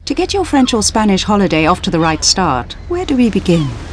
To get your French or Spanish holiday off to the right start, where do we begin?